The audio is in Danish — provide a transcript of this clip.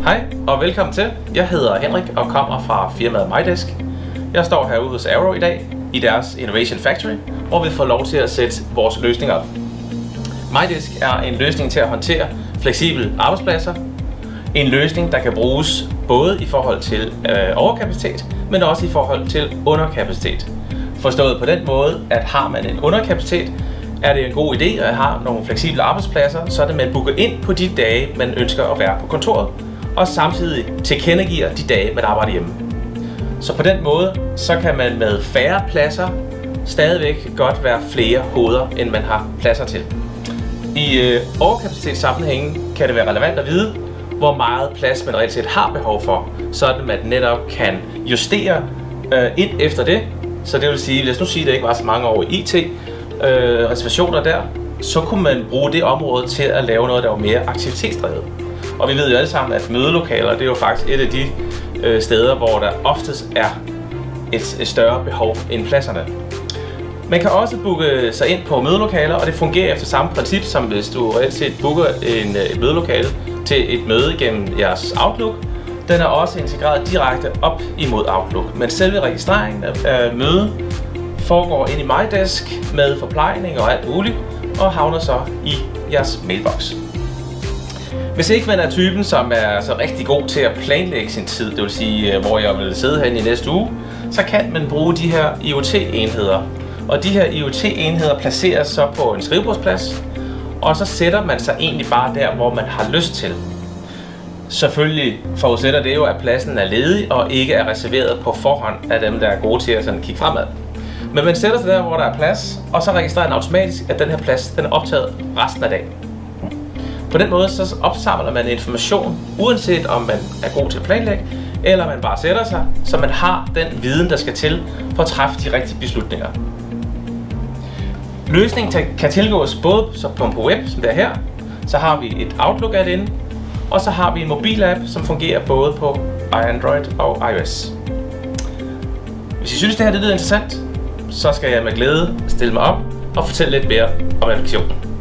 Hej og velkommen til. Jeg hedder Henrik og kommer fra firmaet Mydesk. Jeg står herude hos Arrow i dag i deres Innovation Factory, hvor vi får lov til at sætte vores løsning op. Mydesk er en løsning til at håndtere fleksible arbejdspladser. En løsning, der kan bruges både i forhold til overkapacitet, men også i forhold til underkapacitet. Forstået på den måde, at har man en underkapacitet, er det en god idé at have nogle fleksible arbejdspladser, så at man booker ind på de dage, man ønsker at være på kontoret, og samtidig tilkendegiver de dage, man arbejder hjemme. Så på den måde, så kan man med færre pladser stadigvæk godt være flere hoveder, end man har pladser til. I overkapacitetssammenhængen kan det være relevant at vide, hvor meget plads man reelt set har behov for, sådan at man netop kan justere ind efter det. Så det vil sige, hvis nu siger, at det ikke var så mange år i IT, reservationer der, så kunne man bruge det område til at lave noget, der var mere aktivitetsdrevet. Og vi ved jo alle sammen, at mødelokaler, det er jo faktisk et af de steder, hvor der oftest er et større behov end pladserne. Man kan også booke sig ind på mødelokaler, og det fungerer efter samme princip, som hvis du reelt set booker et mødelokale til et møde gennem jeres Outlook. Den er også integreret direkte op imod Outlook, men selve registreringen af møde foregår ind i Mydesk med forplejning og alt muligt, og havner så i jeres mailbox. Hvis ikke man er typen, som er så rigtig god til at planlægge sin tid, det vil sige, hvor jeg vil sidde herinde i næste uge, så kan man bruge de her IoT-enheder. Og de her IoT-enheder placeres så på en skrivebordsplads, og så sætter man sig egentlig bare der, hvor man har lyst til. Selvfølgelig forudsætter det jo, at pladsen er ledig og ikke er reserveret på forhånd af dem, der er gode til at sådan kigge fremad. Men man sætter sig der, hvor der er plads, og så registrerer den automatisk, at den her plads den er optaget resten af dagen. På den måde så opsamler man information, uanset om man er god til at planlægge, eller man bare sætter sig, så man har den viden, der skal til for at træffe de rigtige beslutninger. Løsningen kan tilgås både på web, som det er her, så har vi et Outlook add-in, og så har vi en mobilapp, som fungerer både på Android og iOS. Hvis I synes, det her lyder interessant, så skal jeg med glæde stille mig op og fortælle lidt mere om applikationen.